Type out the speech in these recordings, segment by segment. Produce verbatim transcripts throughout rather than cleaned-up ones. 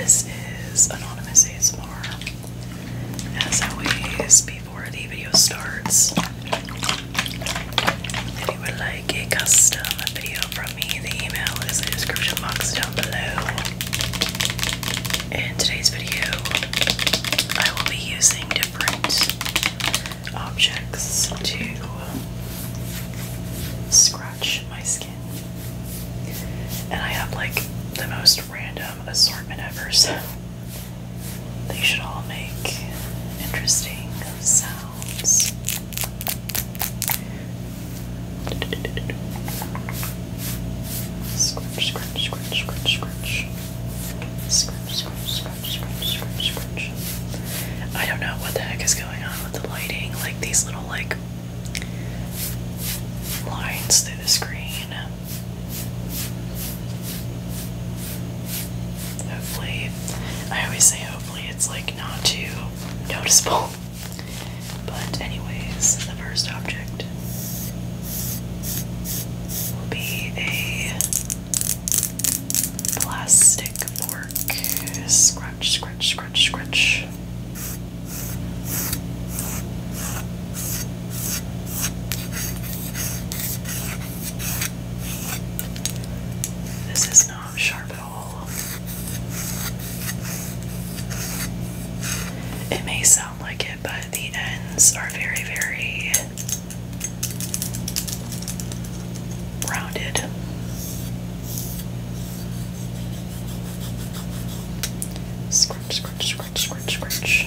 This is Anonymous A S M R. As always, before the video starts, if you would like a custom video from me, the email is in the description box down below. In today's video, I will be using different objects to scratch my skin. And I have like the most random assortment ever, so they should all make interesting sounds. Scratch, scratch, scratch, scratch, scratch. Scratch, scratch, scratch, scratch, scratch, scratch. I don't know what the heck is going on with the lighting, like these little like lines through the screen. Hopefully, I always say hopefully it's like not too noticeable. But anyways, the first object will be a plastic fork. Scratch, scratch, scratch, scratch. This is not sharp at all. It may sound like it, but the ends are very, very rounded. Scratch, scratch, scratch, scratch, scratch.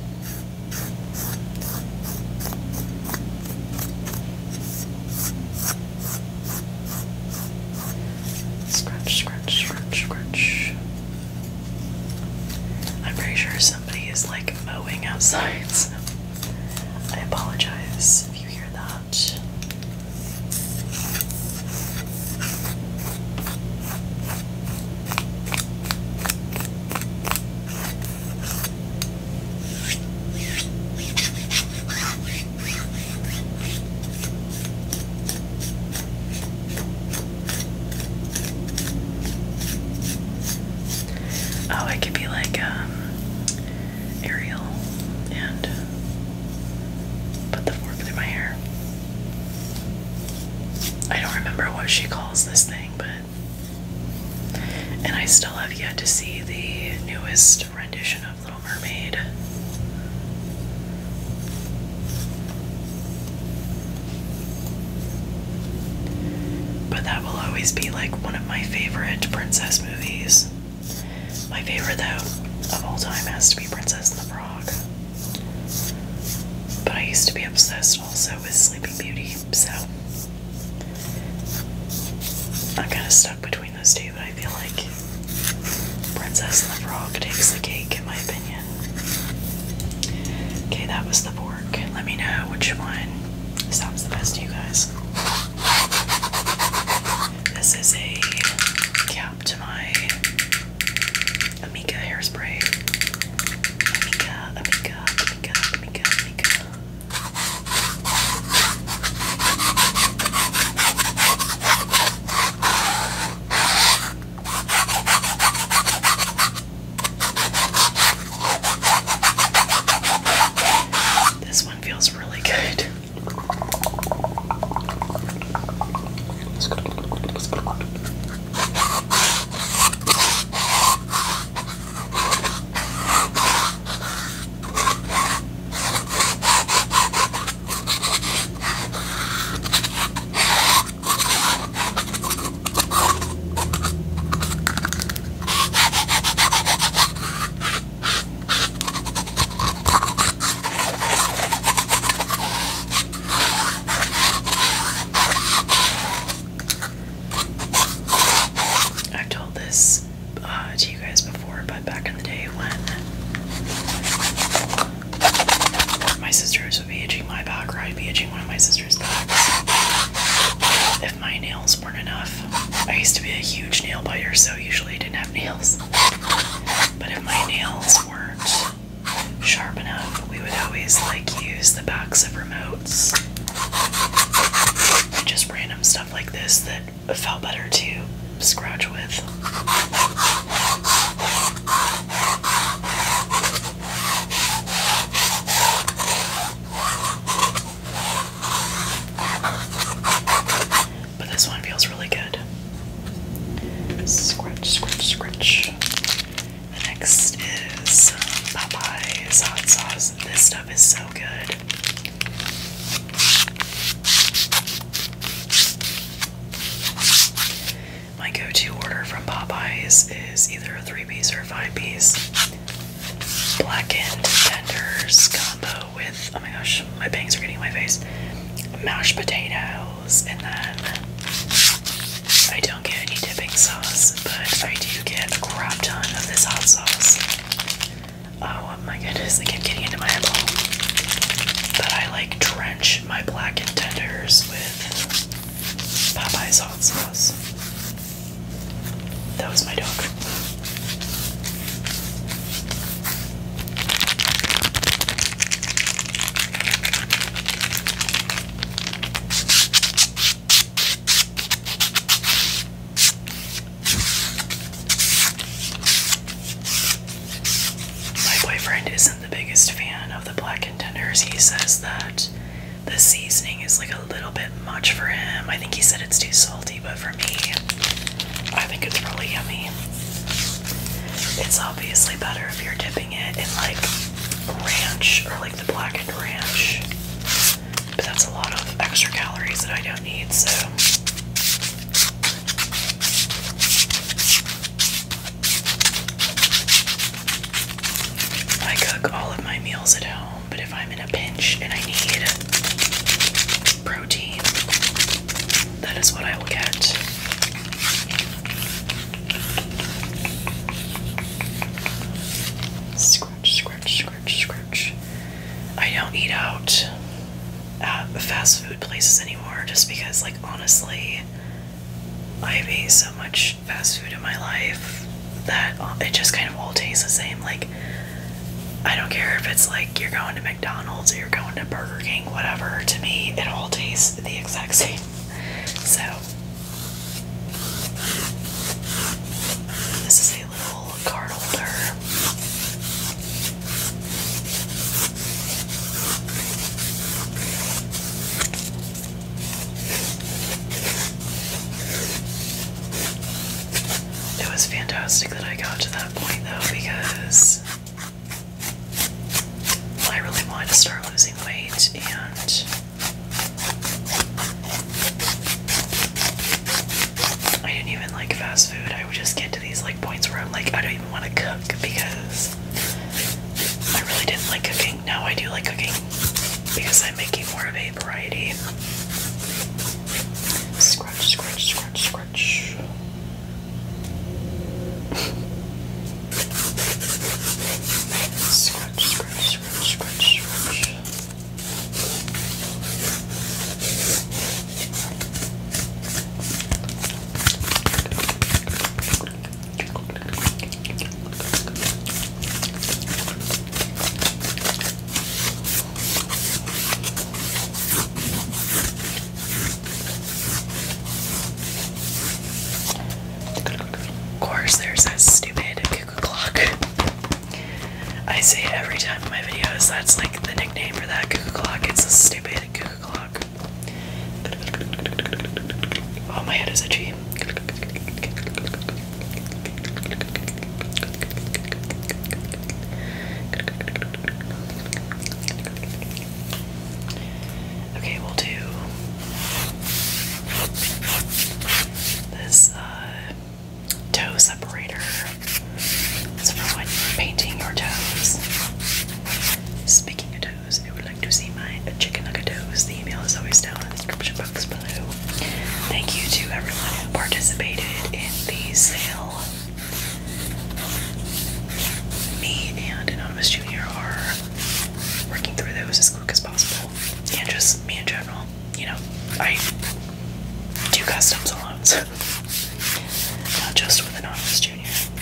Scratch, scratch, scratch, scratch. I'm pretty sure somebody is like mowing outside, so I apologize if you hear that. Oh, I could be like um, Ariel and put the fork through my hair. I don't remember what she calls this thing, but and I still have yet to see the newest rendition of Little Mermaid. But that will always be like one of my favorite princess movies. My favorite, though, of all time has to be Princess and the Frog. But I used to be obsessed also with Sleeping Beauty, so I'm kind of stuck between those two, but I feel like Princess and the Frog takes the cake, in my opinion. Okay, that was the fork. Let me know which one sounds the best to you guys. This is a cap to my Amika hairspray. Amika, Amika, Amika, Amika, Amika. This one feels really good. Uh, to you guys before, but back in the day when my sisters would be itching my back, or I'd be itching one of my sister's backs, if my nails weren't enough. I used to be a huge nail biter, so usually I didn't have nails. But if my nails weren't sharp enough, we would always like use the backs of remotes and just random stuff like this that felt better to scratch with. smells really good. Scratch, scratch, scratch. The next is Popeye's hot sauce. This stuff is so good. My go-to order from Popeyes is either a three-piece or a five-piece. Blackened tenders combo with, oh my gosh, my bangs are getting in my face. Mashed potatoes, and then I don't get any dipping sauce, but I do get a crap ton of this hot sauce. Oh my goodness, I keep getting into my eyeball. But I like drench my blackened tenders with Popeye's hot sauce. That was my dog. Isn't the biggest fan of the blackened tenders. He says that the seasoning is like a little bit much for him. I think he said it's too salty, but for me, I think it's really yummy. It's obviously better if you're dipping it in like ranch or like the blackened ranch, but that's a lot of extra calories that I don't need, so I cook all of my meals at home, but if I'm in a pinch and I need protein, that is what I will get. Scratch, scratch, scratch, scratch. I don't eat out at fast food places anymore just because, like, honestly, I've ate so much fast food in my life that it just kind of all tastes the same. Like, I don't care if it's like you're going to McDonald's or you're going to Burger King, whatever. To me, it all tastes the exact same. So, this is a little card holder. It was fantastic that I got to that point, though, because I really wanted to start losing weight, and I didn't even like fast food. I would just get to these like points where I'm like, I don't even want to cook because I really didn't like cooking. Now I do like cooking because I'm making more of a variety. Scratch, scratch, scratch, scratch. Scratch, scratch, scratch, scratch, scratch. Of course, there's that stupid cuckoo clock. I say it every time in my videos. That's like the nickname for that cuckoo clock. It's a stupid cuckoo clock. Oh, my head is itchy. Okay, we'll do this uh, toe separator. It's for when you're painting your toes. Speaking of toes, if you would like to see my chicken nugget toes, the email is always down in the description box below. Thank you to everyone who participated in the sale. Me and Anonymous Junior are working through those as quick as possible. And just me in general. You know, I do customs alone, so not just with Anonymous Junior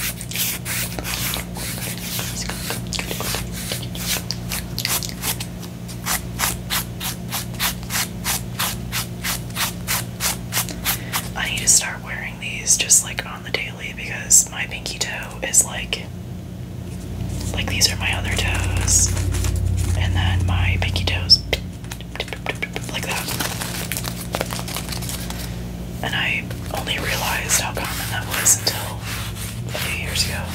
I need to start wearing these just like on the daily because my pinky toe is like, like these are my other toes, and then my pinky toes like that. And I only realized how common that was until a few years ago.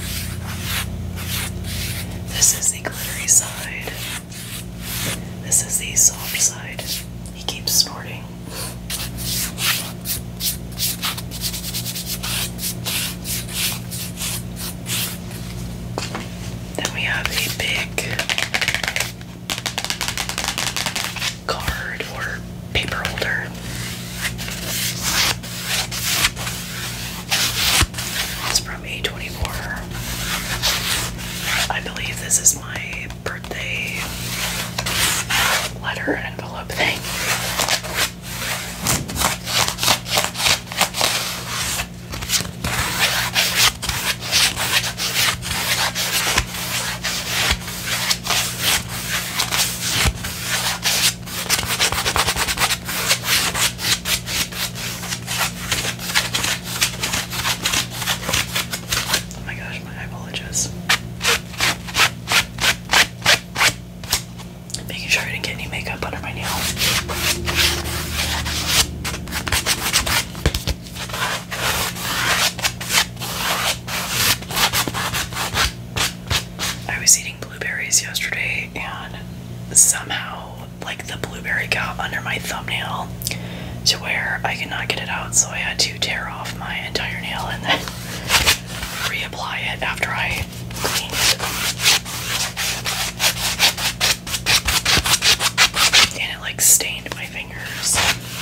This is the glittery side. This is the soft side. He keeps snorting. Then we have a big card or paper holder. It's from A twenty-four. I believe this is my birthday letter envelope thing. Oh my gosh, my eyeball itches. Making sure I didn't get any makeup under my nail. I was eating blueberries yesterday and somehow, like, the blueberry got under my thumbnail to where I could not get it out, so I had to tear off my entire nail and then reapply it after I cleaned it. And it like stained my fingers.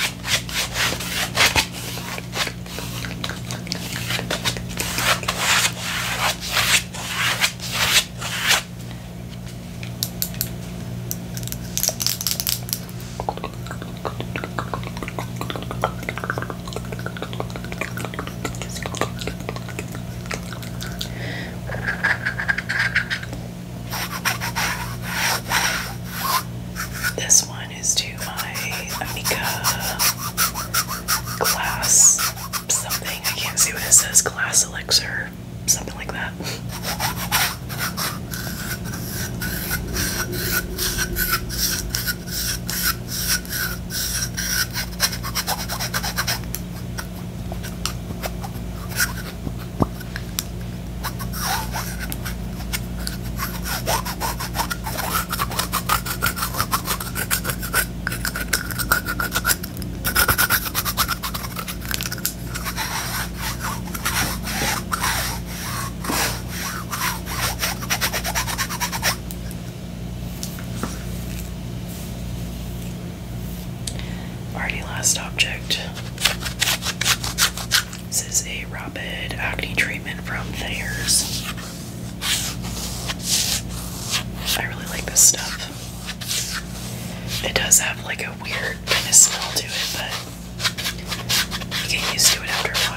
This one is to my Amica glass something. I can't see what it says. Glass elixir. Something like that. Alrighty, last object. This is a rapid acne treatment from Thayer's. I really like this stuff. It does have like a weird kind of smell to it, but you get used to it after a while.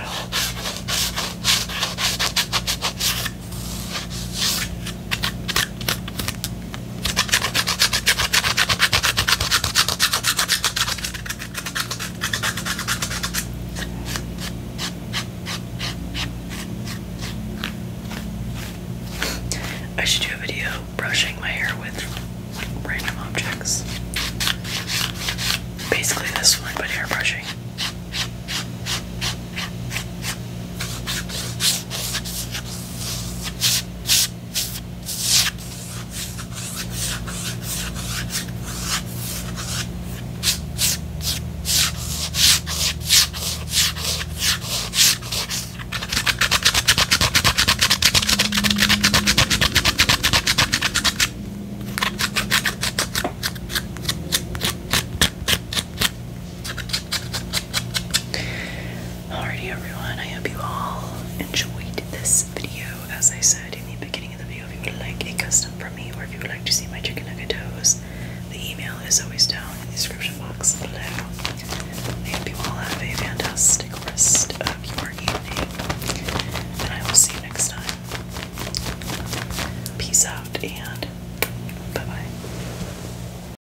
I should do a video brushing my hair with random objects. Basically this one, but hair brushing. Alrighty everyone, I hope you all enjoyed this video. As I said in the beginning of the video, if you would like a custom from me or if you would like to see my chicken nugget toes, the email is always down in the description box below.